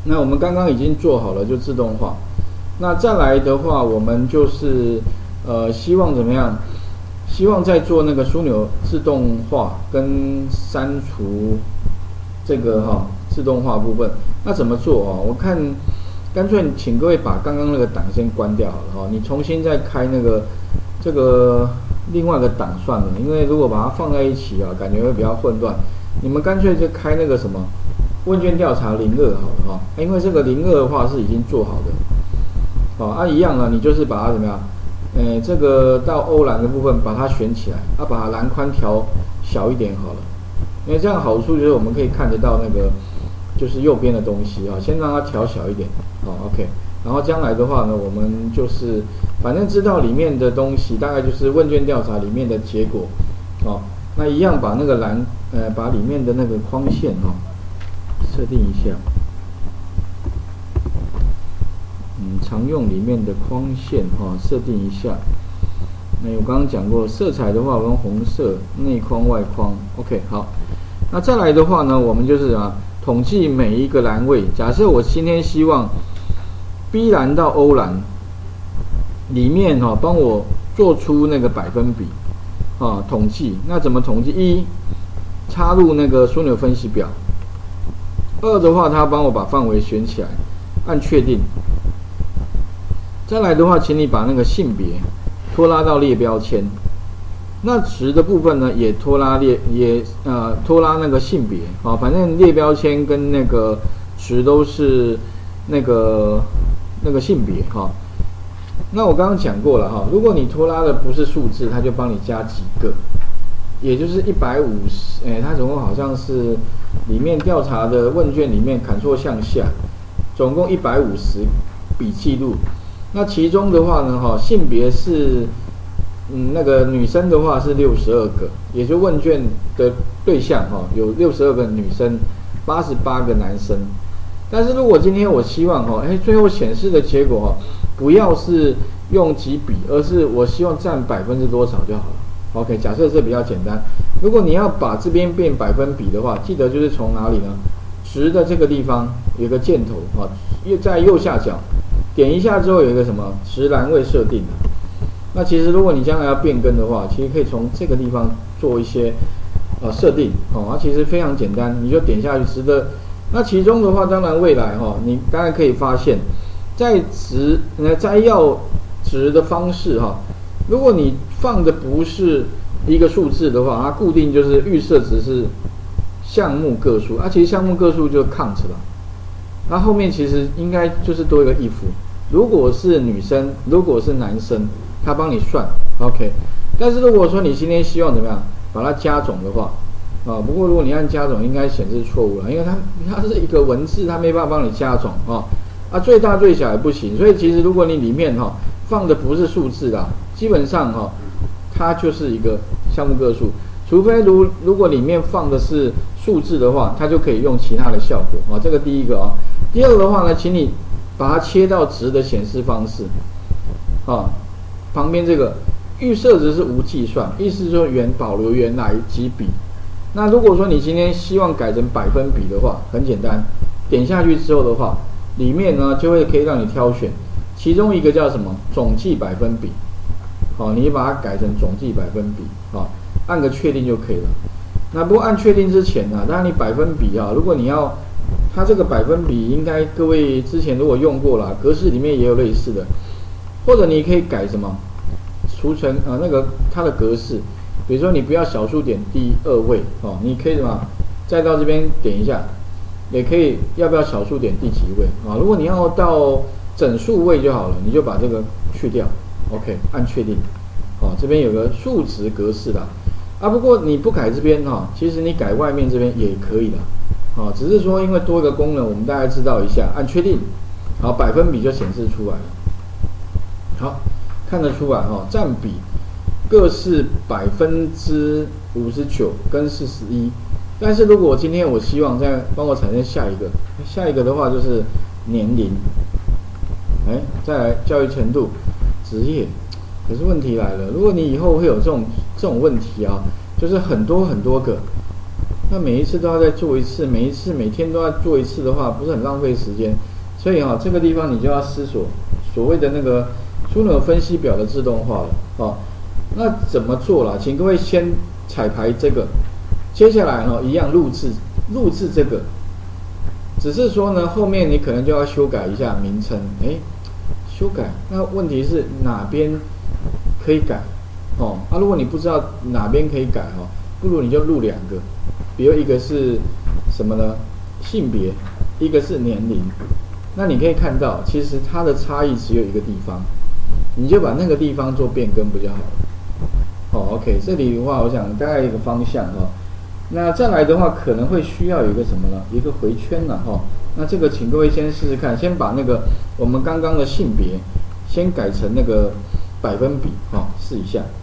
那我们刚刚已经做好了，就自动化。那再来的话，我们就是希望怎么样？希望在做那个枢纽自动化跟删除这个自动化部分。那怎么做啊？我看干脆请各位把刚刚那个档先关掉好了你重新再开那个这个另外一个档算了，因为如果把它放在一起感觉会比较混乱。你们干脆就开那个什么问卷调查02好了因为这个02的话是已经做好的一样你就是把它怎么样？这个到欧蓝的部分把它选起来，把它栏宽调小一点好了，因为这样好处就是我们可以看得到那个就是右边的东西先让它调小一点OK。然后将来的话呢，我们就是反正知道里面的东西，大概就是问卷调查里面的结果那一样把那个把里面的那个框线设定一下。常用里面的框线设定一下。我刚刚讲过，色彩的话，我用红色内框外框 ，OK 好。那再来的话呢，我们就是统计每一个栏位。假设我今天希望 B 栏到 O 栏里面帮我做出那个百分比统计。那怎么统计？一，插入那个枢纽分析表。二的话，它帮我把范围选起来，按确定。再来的话，请你把那个性别拖拉到列标签。那值的部分呢，也拖拉那个性别反正列标签跟那个值都是那个性别那我刚刚讲过了如果你拖拉的不是数字，它就帮你加几个，也就是150。它总共好像是里面调查的问卷里面砍错向下，总共150笔记录。那其中的话呢，性别是，那个女生的话是62个，也就问卷的对象有62个女生，88个男生。但是如果今天我希望最后显示的结果不要是用几笔，而是我希望占多少就好了。OK， 假设这比较简单。如果你要把这边变百分比的话，记得就是从哪里呢？值的这个地方有个箭头在右下角。点一下之后有一个什么值栏位设定那其实如果你将来要变更的话，其实可以从这个地方做一些设定其实非常简单，你就点下去值的。那其中的话，当然未来你当然可以发现，在摘要值的方式如果你放的不是一个数字的话，它固定就是预设值是项目个数其实项目个数就 count 了。那后面其实应该就是多一个 if， 如果是女生，如果是男生，他帮你算 OK。但是如果说你今天希望怎么样把它加总的话不过如果你按加总，应该显示错误了，因为它是一个文字，它没办法帮你加总最大最小也不行。所以其实如果你里面放的不是数字基本上它就是一个项目个数，除非如果里面放的是数字的话，它就可以用其他的效果这个第一个第二个的话呢，请你把它切到值的显示方式旁边这个预设值是无计算，意思是说保留原来几笔。那如果说你今天希望改成百分比的话，很简单，点下去之后的话，里面呢就会可以让你挑选，其中一个叫什么总计百分比你把它改成总计百分比按个确定就可以了。那不过按确定之前当然你百分比如果你要它这个百分比，应该各位之前如果用过了，格式里面也有类似的，或者你可以改什么储存那个它的格式，比如说你不要小数点第2位你可以什么再到这边点一下，也可以要不要小数点第几位如果你要到整数位就好了，你就把这个去掉 OK， 按确定这边有个数值格式的不过你不改这边其实你改外面这边也可以的只是说因为多一个功能，我们大概知道一下，按确定好，百分比就显示出来了。好，看得出来占比各是59%跟41%。但是如果今天我希望再帮我产生下一个的话就是年龄，再来教育程度、职业。可是问题来了，如果你以后会有这种问题就是很多个， 那每一次都要再做一次，每天都要做一次的话，不是很浪费时间？所以这个地方你就要思索所谓的那个枢纽分析表的自动化了。那怎么做啦？请各位先彩排这个，接下来一样录制这个，只是说呢，后面你可能就要修改一下名称，修改。那问题是哪边可以改？如果你不知道哪边可以改不如你就录2个，比如一个是什么呢？性别，一个是年龄。那你可以看到，其实它的差异只有一个地方，你就把那个地方做变更不就好了？OK， 这里的话，我想大概一个方向那再来的话，可能会需要有一个什么呢？一个回圈了那这个请各位先试试看，先把那个我们刚刚的性别先改成那个百分比试一下。